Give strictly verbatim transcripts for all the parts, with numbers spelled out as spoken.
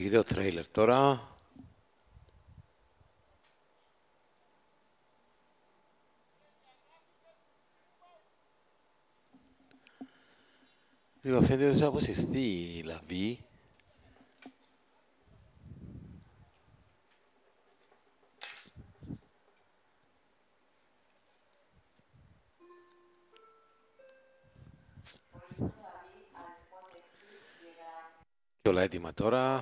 Βίντεο τρέιλερ τώρα. Λοιπόν, φαίνεται ότι θα αποσυρθεί η λαβή. Και όλα έτοιμα τώρα.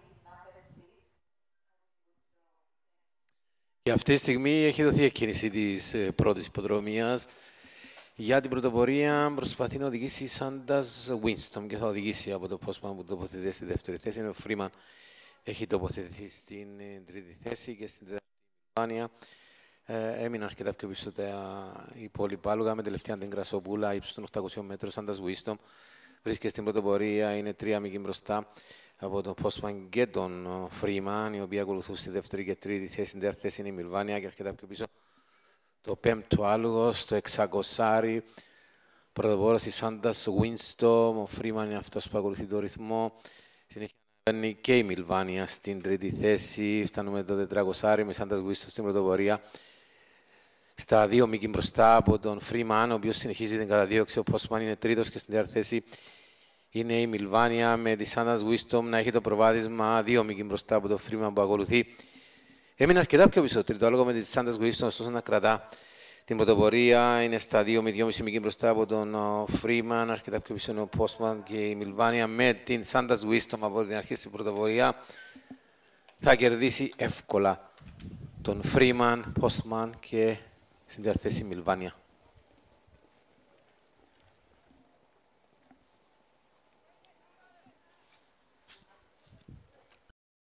Και αυτή τη στιγμή έχει δοθεί εκκίνηση της ε, πρώτης υποδρομίας. Για την πρωτοπορία προσπαθεί να οδηγήσει η Σάντας Winston και θα οδηγήσει από το Postman που τοποθετείται στη δεύτερη θέση. Ενώ ο Freeman έχει τοποθετηθεί στην τρίτη θέση και στην τέταρτη Μιλβάνια. Ε, έμειναν αρκετά πιο πίσω τα υπόλοιπα άλογα με τελευταία την Κρασοπούλα ύψους των οκτακοσίων μέτρων. Σάντας Winston βρίσκεται στην πρωτοπορία, είναι τρία μήκη μπροστά από τον Postman και τον Freeman, οι οποίοι ακολουθούν στη δεύτερη και τρίτη θέση. Στην τέταρτη θέση είναι η Μιλβάνια και αρκετά πιο πίσω το πέμπτο άλογο, στο εξακοσάρι. Πρωτοπόρος η Σάντας Winston, ο Freeman είναι αυτός που ακολουθεί το ρυθμό. Συνέχεια είναι και η Μιλβάνια στην τρίτη θέση. Φτάνουμε το τετρακοσάρι με Σάντας Winston στην πρωτοπορία. Στα δύο μήκη μπροστά από τον Freeman, ο οποίος συνεχίζει την καταδίωξη. Ο Postman είναι τρίτος και στην τέταρτη θέση είναι η Μιλβάνια με τη Σάντας Winston να έχει το προβάδισμα δύο μήκη μπροστά από τον Freeman που ακολουθεί. Έμεινε αρκετά πιο πίσω το τρίτο άλογο με τη Σάντας Winston, ωστόσο να κρατά την πρωτοπορία. Είναι στα δύο με δυόμισι μήκη μπροστά από τον Freeman. Αρκετά πιο πίσω είναι ο Postman και η Μιλβάνια με την Σάντας Winston από την αρχή στην πρωτοπορία. Θα κερδίσει εύκολα τον Freeman, Postman και στην τέταρτη θέση η Μιλβάνια.